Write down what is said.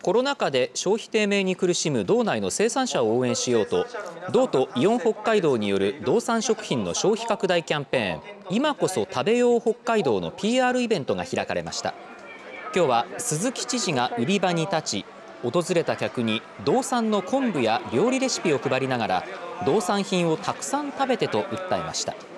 コロナ禍で消費低迷に苦しむ道内の生産者を応援しようと、道とイオン北海道による道産食品の消費拡大キャンペーン「今こそ食べよう北海道」の PR イベントが開かれました。今日は鈴木知事が売り場に立ち、訪れた客に道産の昆布や料理レシピを配りながら、道産品をたくさん食べてと訴えました。